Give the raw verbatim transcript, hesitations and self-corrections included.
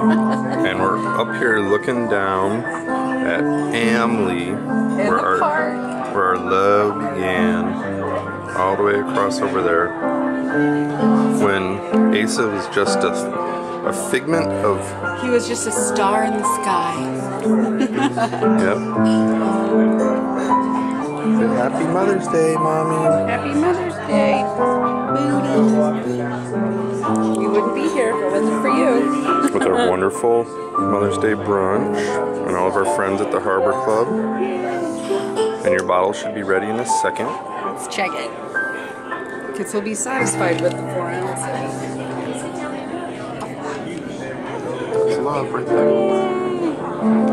And we're up here looking down at Amley, where our, where our love began, all the way across over there, when Asa was just a, a figment of... He was just a star in the sky. Yep. Happy Mother's Day, Mommy. Happy Mother's Day. We wouldn't be here if it wasn't for you. With our wonderful Mother's Day brunch and all of our friends at the Harbor Club. And your bottle should be ready in a second. Let's check it. Kids will be satisfied with the four ounces. It's love right there.